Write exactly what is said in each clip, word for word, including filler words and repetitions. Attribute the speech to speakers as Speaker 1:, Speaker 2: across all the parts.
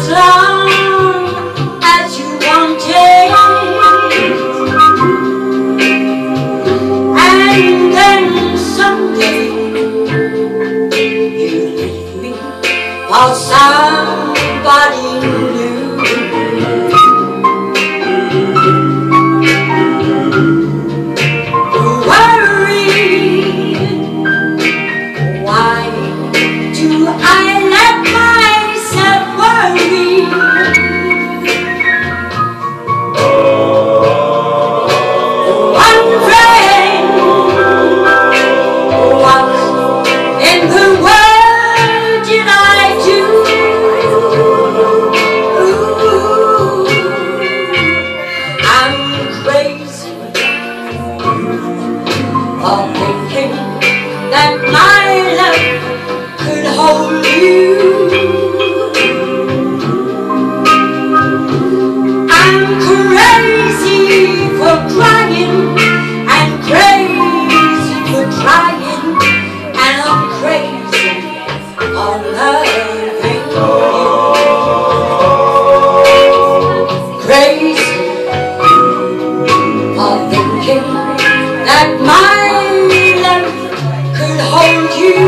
Speaker 1: long as you wanted, and then someday you leave me for somebody new. Of thinking that my love could hold you. I'm crazy for crying and crazy for trying, and I'm crazy for loving you. Crazy for thinking that my hold you.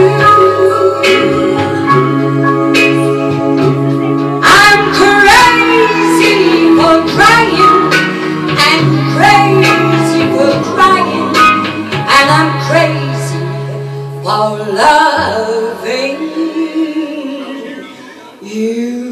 Speaker 1: I'm crazy for crying and crazy for crying, and I'm crazy for loving you.